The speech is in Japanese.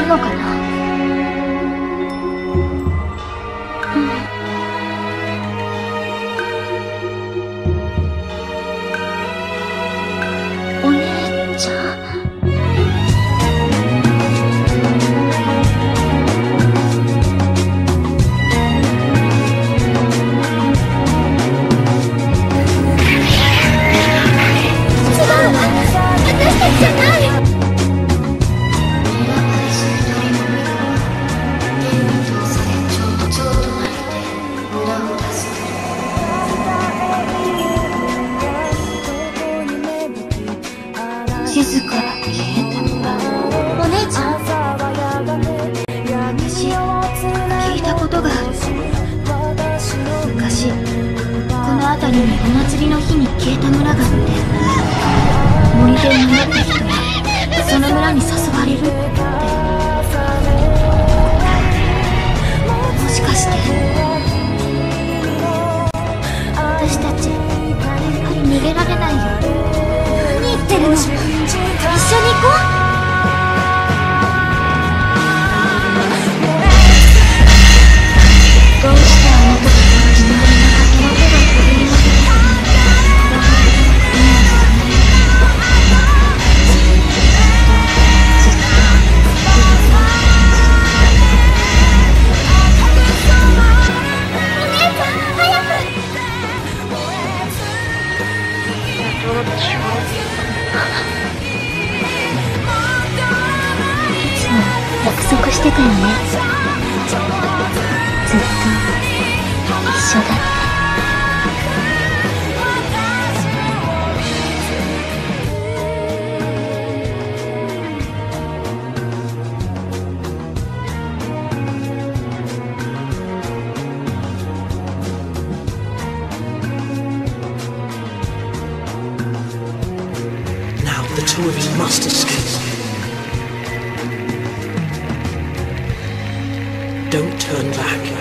るのかな。お姉ちゃん。静かが消えた。お姉ちゃん、私聞いたことがある。昔この辺りにお祭りの日に消えた村があって、森で守った人はその村に誘われるって。もしかして私たちやっぱり逃げられないよ。何言ってるの。一緒に行こう。どうしてあの時隣の崖の手が震えなくて、約束してたよね。ずっと一緒だって。 Now the two of you must escape. Don't turn back.